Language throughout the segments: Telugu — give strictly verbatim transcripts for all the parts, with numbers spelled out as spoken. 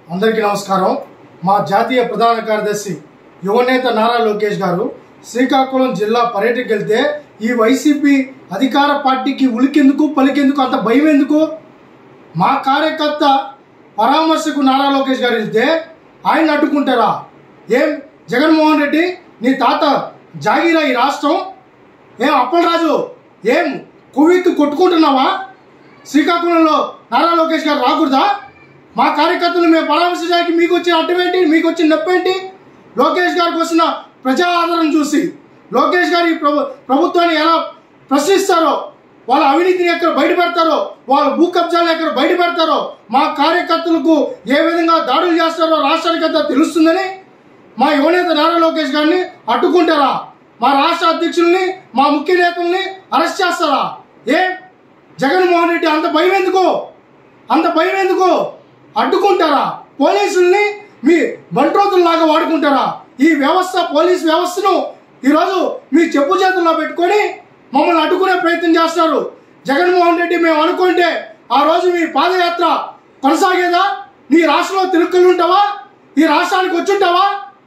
అందరికీ నమస్కారం। మా జాతీయ ప్రధాన కార్యదర్శి యువనేత నారా లోకేష్ గారు శ్రీకాకుళం జిల్లా పర్యటనకు వెళ్తే ఈ వైసీపీ అధికార పార్టీకి ఉలికెందుకు పలికెందుకు అంత భయం ఎందుకు? మా కార్యకర్త పరామర్శకు నారా లోకేష్ గారు వెళ్తే ఆయన అడ్డుకుంటారా? ఏం జగన్మోహన్ రెడ్డి నీ తాత జాగీరా ఈ రాష్ట్రం? ఏం అప్పలరాజు ఏం కువీకి కొట్టుకుంటున్నావా? శ్రీకాకుళంలో నారా లోకేష్ గారు రాకూడదా? మా కార్యకర్తలు మేము పరామర్శించడానికి మీకు వచ్చిన అడ్డమేంటి, మీకు వచ్చిన నొప్పేంటి? లోకేష్ గారికి వచ్చిన ప్రజా ఆదరణ చూసి లోకేష్ గారి ప్రభు ప్రభుత్వాన్ని ఎలా ప్రశ్నిస్తారో, వాళ్ళ అవినీతిని ఎక్కడ బయట పెడతారో, వాళ్ళ భూ కబ్జాలను ఎక్కడ బయట పెడతారో, మా కార్యకర్తలకు ఏ విధంగా దాడులు చేస్తారో రాష్ట్రానికి అంతా తెలుస్తుందని మా యువనేత నారా లోకేష్ గారిని అడ్డుకుంటారా? మా రాష్ట్ర అధ్యక్షుల్ని మా ముఖ్య నేతల్ని అరెస్ట్ చేస్తారా? ఏ జగన్మోహన్ రెడ్డి అంత భయం ఎందుకు? అంత భయం ఎందుకు? అడ్డుకుంటారా? పోలీసుల్ని మీ బంట్రోతుల్లాగా వాడుకుంటారా? ఈ వ్యవస్థ పోలీస్ వ్యవస్థను ఈరోజు మీ చెప్పు చేతుల్లో పెట్టుకొని మమ్మల్ని అడ్డుకునే ప్రయత్నం చేస్తారు. జగన్మోహన్ రెడ్డి మేము అనుకుంటే ఆ రోజు మీ పాదయాత్ర కొనసాగేదా? నీ రాష్ట్రంలో తిరుక్కలు ఉంటావా? ఈ రాష్ట్రానికి వచ్చుంటావా?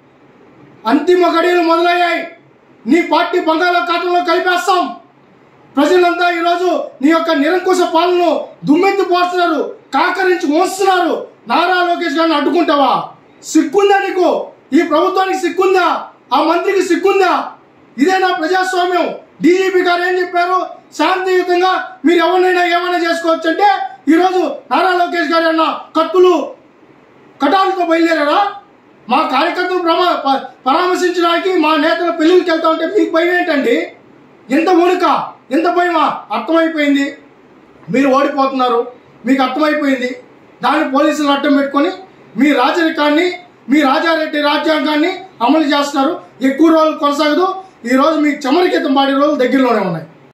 అంతిమ గడియలు మొదలయ్యాయి. నీ పార్టీ బంగాళాఖాతంలో కలిపేస్తాం. ప్రజలంతా ఈరోజు నీ యొక్క నిరంకుశ పాలనను దుమ్మెత్తి పోస్తున్నారు, కాకరించి మోస్తున్నారు. నారా లోకేష్ గారిని అడ్డుకుంటావా? సిగ్గుందా నీకు? ఈ ప్రభుత్వానికి సిగ్గుందా? ఆ మంత్రికి సిగ్గుందా? ఇదేనా ప్రజాస్వామ్యం? డీజీపీ గారు ఏం చెప్పారు? శాంతియుతంగా మీరు ఎవరినైనా ఏమైనా చేసుకోవచ్చు అంటే ఈరోజు నారా లోకేష్ గారు అన్న కత్తులు కటాలతో బయలుదేరారా? మా కార్యకర్తలు ప్రమా పరామర్శించడానికి మా నేతల పెళ్లికి వెళ్తా ఉంటే మీకు భయం ఏంటండి? ఎంత వణుక, ఎంత భయమా? అర్థమైపోయింది, మీరు ఓడిపోతున్నారు, మీకు అర్థమైపోయింది. దాన్ని పోలీసులు అడ్డం పెట్టుకొని మీ రాజరికాన్ని, మీ రాజారెడ్డి రాజ్యాంగాన్ని అమలు చేస్తున్నారు. ఎక్కువ రోజులు కొనసాగదు. ఈ రోజు మీకు చెమరికితం పాడే రోజులు దగ్గరలోనే ఉన్నాయి.